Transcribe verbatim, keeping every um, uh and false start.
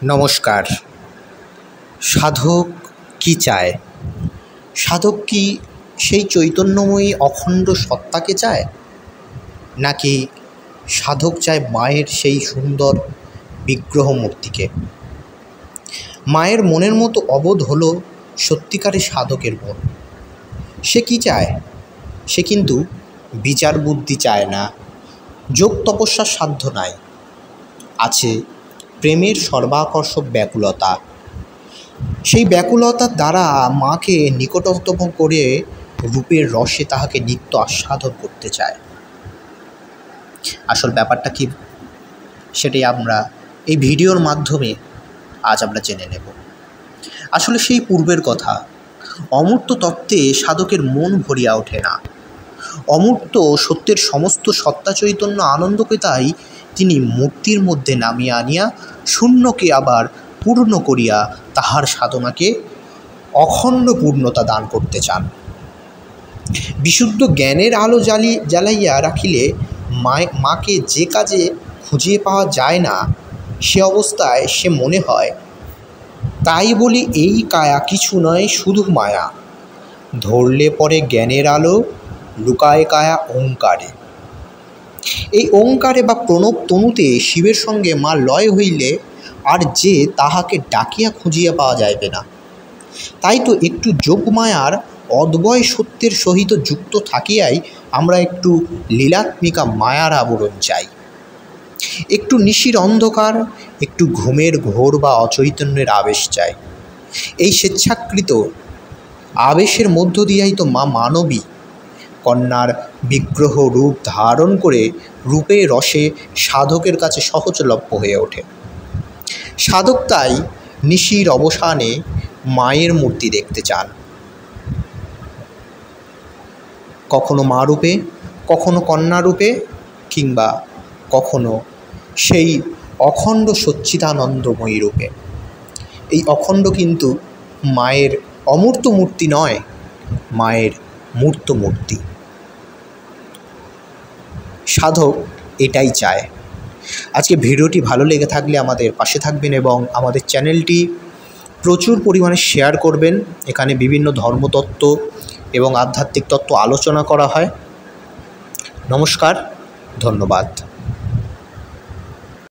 নমস্কার। সাধক কি চায়? সাধক কি সেই চৈতন্যময়ী অখণ্ড সত্তাকে চায়, নাকি সাধক চায় মায়ের সেই সুন্দর বিগ্রহ মূর্তিকে? মায়ের মনের মতো অবোধ হলো সত্যিকারের সাধকের মন। সে কি চায়? সে কিন্তু বিচার বুদ্ধি চায় না, যোগ তপস্যার সাধ্য নাই, আছে প্রেমের সর্বাকর্ষক ব্যাকুলতা। সেই ব্যাকুলতার দ্বারা মাকে নিকটতম করে রূপের রসে তাহাকে নিত্য আস্বাদন করতে চায়। আসল ব্যাপারটা কি, সেটাই আমরা এই ভিডিওর মাধ্যমে আজ আমরা জেনে নেব। আসলে সেই পূর্বের কথা, অমূর্ত তত্ত্বে সাধকের মন ভরিয়া ওঠে না। অমূর্ত সত্যের সমস্ত সত্তা চৈতন্য আনন্দকে তাই তিনি মূর্তির মধ্যে নামিয়ে আনিয়া শূন্যকে আবার পূর্ণ করিয়া তাহার সাধনাকে অখণ্ড পূর্ণতা দান করতে চান। বিশুদ্ধ জ্ঞানের আলো জ্বালি জ্বালাইয়া রাখিলে মায় মাকে যে কাজে খুঁজে পাওয়া যায় না, সে অবস্থায় সে মনে হয়, তাই বলি এই কায়া কিছু নয়, শুধু মায়া। ধরলে পরে জ্ঞানের আলো, লুকায় কায়া ওঙ্কারে। এই ওঙ্কারে বা প্রণব তনুতে শিবের সঙ্গে মা লয় হইলে আর যে তাহাকে ডাকিয়া খুঁজিয়া পাওয়া যাইবে না। তাই তো একটু যোগমায়ার অদ্বয় সত্যের সহিত যুক্ত থাকিয়াই আমরা একটু লীলাত্মিকা মায়ার আবরণ চাই, একটু নিশির অন্ধকার, একটু ঘুমের ঘোর বা অচৈতন্যের আবেশ চাই। এই স্বেচ্ছাকৃত আবেশের মধ্য দিয়াই তো মা মানবী কন্যার বিগ্রহ রূপ ধারণ করে রূপে রসে সাধকের কাছে সহজলভ্য হয়ে ওঠে। সাধক তাই নিশির অবসানে মায়ের মূর্তি দেখতে চান, কখনো মা রূপে, কখনো কন্যা রূপে, কিংবা কখনো সেই অখণ্ড সচ্চিদানন্দময়ী রূপে। এই অখণ্ড কিন্তু মায়ের অমূর্ত মূর্তি নয়, মায়ের মূর্ত মূর্তি। সাধক এটাই চায়। আজকে ভিডিওটি ভালো লেগে থাকলে আমাদের পাশে থাকবেন এবং আমাদের চ্যানেলটি প্রচুর পরিমাণে শেয়ার করবেন। এখানে বিভিন্ন ধর্মতত্ত্ব এবং আধ্যাত্মিক তত্ত্ব আলোচনা করা হয়। নমস্কার, ধন্যবাদ।